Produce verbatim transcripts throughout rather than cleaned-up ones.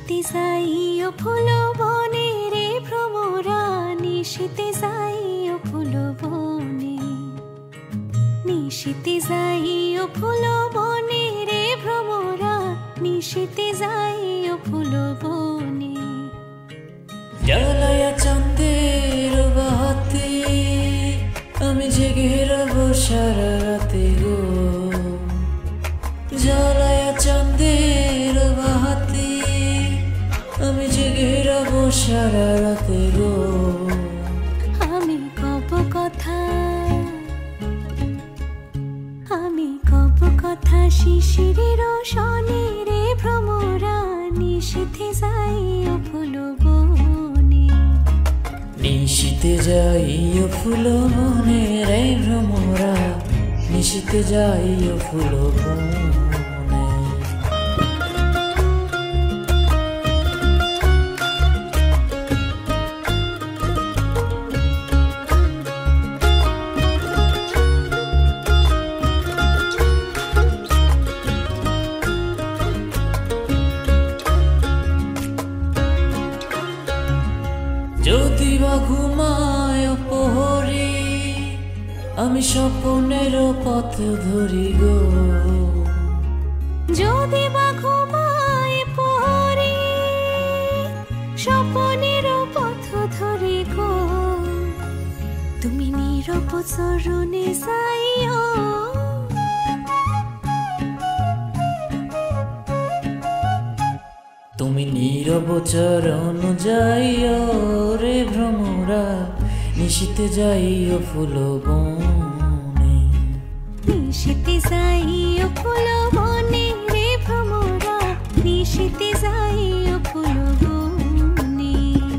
নিশিতে যাইও ফুল বনে রে ভ্রমরা, নিশিতে যাইও ফুল বনে, নিশিতে যাইও ফুল বনে রে ভ্রমরা, নিশিতে যাইও ফুল বনে। জ্বালায়া চাঁদের বাহাতে আমি জেগে রব সারা রাতে গো, জ্বালায়া চাঁদের বাহাতে আমি জেগে রব সারা রাতে গো। আমি কব কথা, আমি কব কথা শিশিরের সনে রে ভ্রমরা, নিশিতে যাইও ফুল বনে, নিশিতে যাইও ফুল বনে রে ভ্রমরা, নিশিতে যাইও ফুল বনে। যদি বা ঘুমায় প্রহরী আমি স্বপ্নের পথ ধরি গো, যদি বা ঘুমায় প্রহরী স্বপ্নের পথ ধরি গো, তুমি নীরব চরণে যাইও, তুমি নীরব চরণ যাইও রে ভ্রমরা, নিশিতে যাইও ফুল বনে, নিশিতে যাইও ফুল বনে রে ভ্রমরা, নিশিতে যাইও ফুল বনে।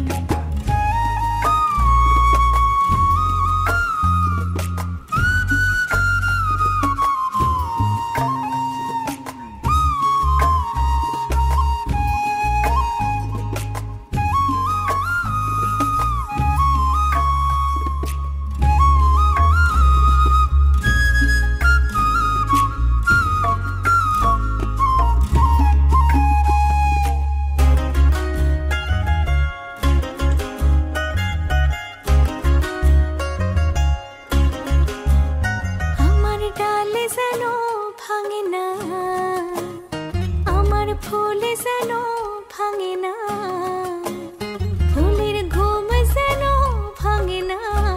ফুল যেন ভাঙে না, ফুলের ঘুম যেন ভাঙে না,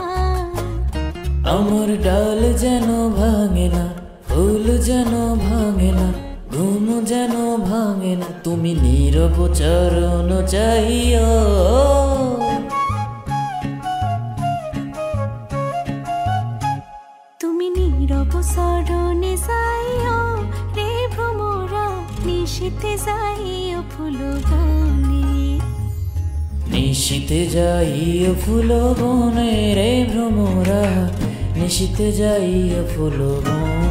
আমার ডাল যেন ভাঙে না, ফুল যেন ভাঙে না, ঘুম যেন ভাঙে না, তুমি নীরব চরণ চাইও, তুমি নীরব চরণে যাইও রে ভ্রমরা, নিশিতে যাইও ফুল বনে, নিশিতে যাইও ফুল বনে রে ভ্রমরা, নিশিতে যাইও ফুল বনে।